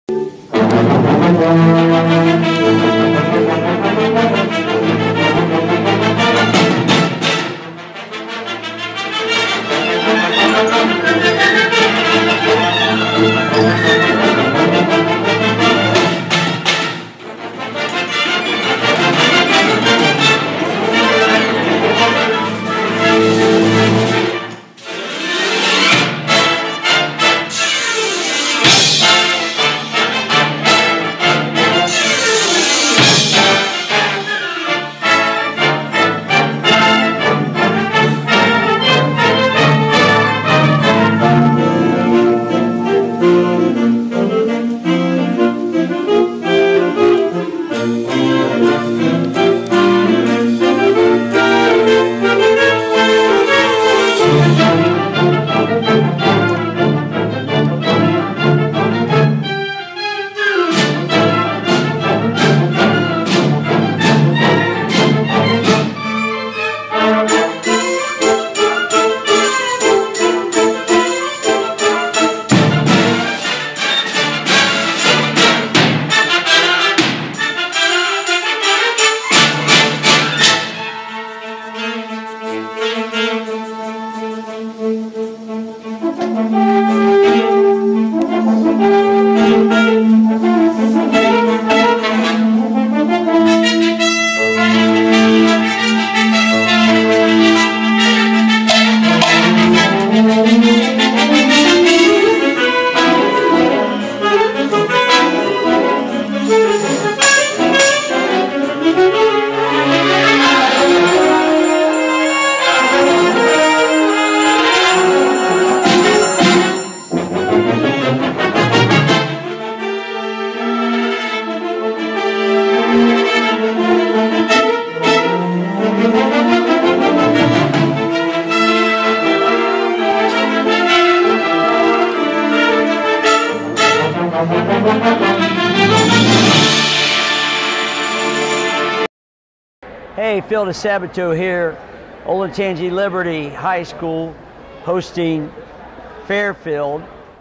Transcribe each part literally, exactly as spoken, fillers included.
Hey, Phil DeSabato here, Olentangy Liberty High School hosting Fairfield.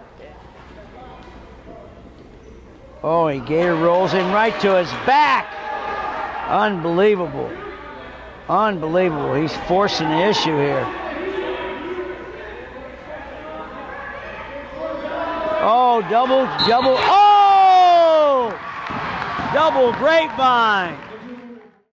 Oh, he gator rolls in right to his back. Unbelievable. Unbelievable. He's forcing the issue here. Oh, double, double. Oh! Double grapevine.